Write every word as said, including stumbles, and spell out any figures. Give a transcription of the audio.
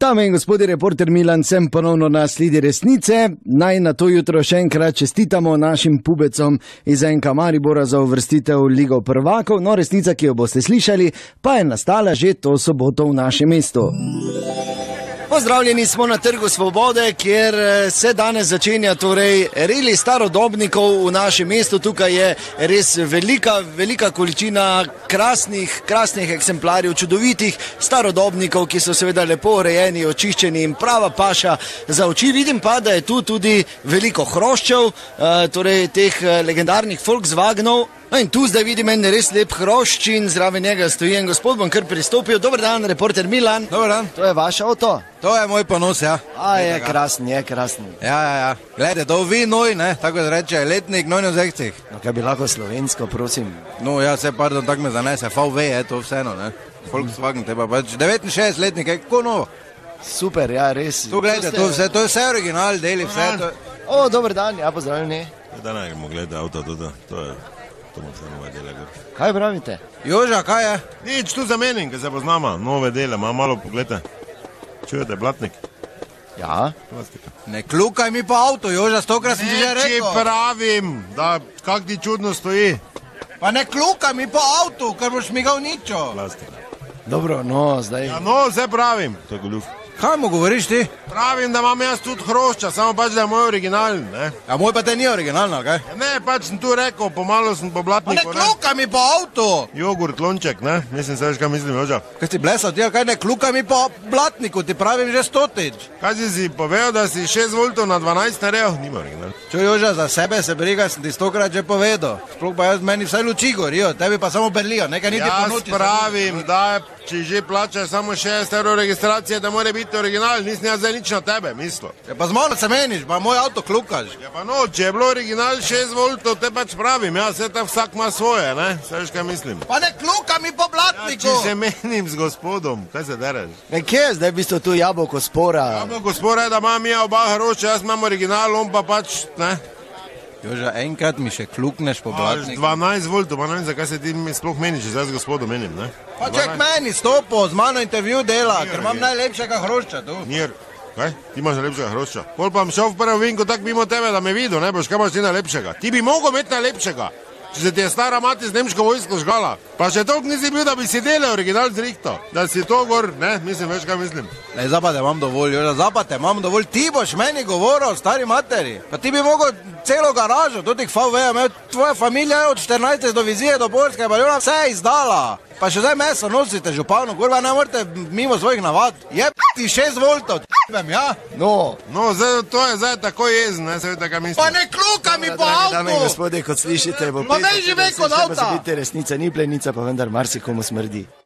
Dame in gospodje, reporter Milan, sem ponovno na sledi resnice. Naj na to jutro še enkrat čestitamo našim pubecom iz N K Maribora za uvrstitev v Ligo prvakov. No, resnica, ki jo boste slišali, pa je nastala že to soboto v našem mestu. Pozdravljeni smo na Trgu Svobode, kjer se danes začenja torej reli starodobnikov v našem mestu. Tukaj je res velika, velika količina krasnih, krasnih eksemplarjev, čudovitih starodobnikov, ki so seveda lepo urejeni, očiščeni in prava paša za oči. Vidim pa, da je tu tudi veliko hroščev, torej teh legendarnih Volkswagenov. No in tu zdaj vidim en res lep hrošč in zraven njega stoji en gospod, bom kar pristopil. Dober dan, reporter Milan. Dober dan. To je vaš avto? To je moj ponos, ja. A, je krasen, je krasen. Ja, ja, ja. Glede, to vi noj, ne, tako da reče, letnik devetinosemdeset. No, kaj bi lahko slovensko, prosim? No, ja, se, pardon, tako me zanese, V W je to vseeno, ne. Volkswagen, te pa pač devetinšestdeset letnik, je kako novo. Super, ja, res. Tu glede, to, vse, to je vse original, deli, vse to. O, dober dan, ja, pozdravljeni. Da ne gremo gledati avto, to, to je... To bomo vse nove dele. Kaj pravite? Joža, kaj je? Nič, tu zamenim, ker se poznamo. Nove dele, malo, malo pogledajte. Čujete, blatnik? Ja. Plastika. Ne klukaj mi pa avto, Joža, stokrat sem ti že rekel. Neči pravim, da kak ti čudno stoji. Pa ne klukaj mi pa avto, ker boš mi ga uničil. Plastika. Dobro, no, zdaj... Ja, no, vse pravim. To je goljuf. Kaj mu govoriš ti? Pravim, da imam jaz tudi hrošča, samo pač, da je moj originalen, ne? Ja, moj pa te ni originalno, kaj? Ja, ne, pač sem tu rekel, pomalo sem po blatniku, ne? Pa ne klukaj mi pa avto! Jogurt, lonček, ne? Mislim, se veš, kaj mislim, Joža. Kaj si blesal ti, kaj ne klukaj mi pa blatniku, ti pravim že stotič. Kaj si si povedal, da si šest voltov na dvanajst naredil? Nima original. Čo, Joža, za sebe se briga, sem ti stokrat že povedal. Sploh pa jaz meni vsaj luči gorijo, tebi pa samo berlijo, nekaj niti po noči. Jaz pravim, da če že plačaš samo šest evrov registracije, da mora biti original, nisem jaz zdaj nič na tebe mislil. Ja pa z mano se meniš, pa moj avto klukaš. Ja pa no, če je bilo original šest voltov, te pač pravim, ja, vse ta vsak ima svoje, ne? Vse veš, kaj mislim. Pa ne kluka mi po blatniku! Ja, če se menim z gospodom, kaj se dereš? Ne, kje je zdaj v bistvu tu jabolko spora? Jabolko spora je, da imam ja oba hrošča, jaz imam original, on pa pač, ne? Joža, enkrat mi še klukneš po blatniku. dvanajst voltov, pa ne vem, zakaj se ti sploh meniš, če zdaj z gospodom menim, ne? Pa ček meni, stopo, z mano intervju dela, ker imam najlepšega hrošča tu. Njer, kaj? Ti imaš najlepšega hrošča. Pol pa šel v prvo vinko tak mimo tebe, da me videl, ne boš, kaj imaš ti najlepšega. Ti bi mogel imeti najlepšega, če se ti je stara mati z nemško vojsko žgala. Pa še toliko nisi bil, da bi si delal original zrihto. Da si to gor, ne, mislim, veš, kaj mislim. Ne, zapate, imam dovolj, Joža, zapate, imam dovolj. Ti boš meni govoril, stari materi. Pa ti bi mogel celo garažo, do tih V W, imel tvoja familija je od štirinajste do vizije do Poljske, pa je ona vse izdala. Pa še zdaj meso nosite, županu, kurva, ne morete mimo svojih navad. Je ti šest voltov, t***bem, ja? No. No, zdaj, to je zdaj tako jezen, ne, se vete, kaj mislim. Pa ne kluka mi po avtu! Dame in gospode, kot slišite, bo pa meni že ve kot avta! Resnica ni plenica, pa vendar marsikomu smrdi.